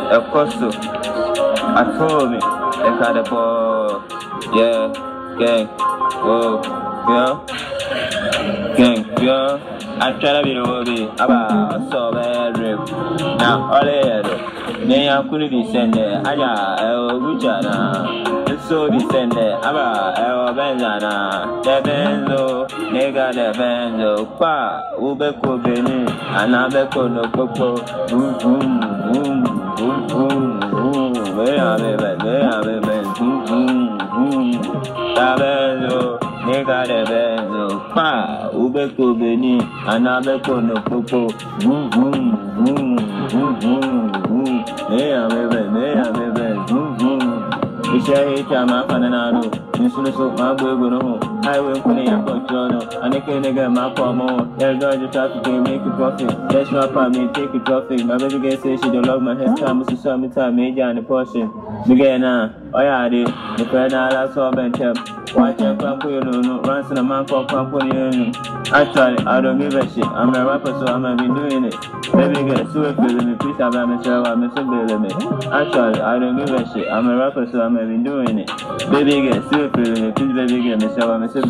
Of course, so I told me, they got the ball, yeah, gang, whoa, yeah, gang, yeah. I try to be the hobby, about so bad, now, all the me, I couldn't be sent there, I got a so descended, about Benzana, the Benzo, nigga, the Benzo, pa, Ubeko Beni, Anabeko no Coco, boom, boom, boom, boom, boom, boom, where are they, boom, boom, boom, Tabenzo, nigga, the Benzo, pa, Ubeko Beni, Anabeko no Coco, boom, boom, boom, boom, boom, boom, where are they, boom, boom. It's a hate time, I'm fananado. Insulin soap, my boy, go home. Highway, putting your control. And they can't get my palm on. They're going to traffic, make a profit. That's my part, me take a profit. My baby girl says she don't love my head time. Must show me time, major and the portion. Begin now, oh yeah, they. The friend I saw bent up. Watch your pump, you know, runs in a man for pump on you. Actually, I don't give a shit. I'm a rapper, so I'm gonna be doing it. Baby girl, so if you me, please have me, sir, I'm so me. Actually, I don't give a shit. I'm a rapper, so I'm gonna be doing it. Baby girl, so if you me, please, baby girl, me, sir, I'm so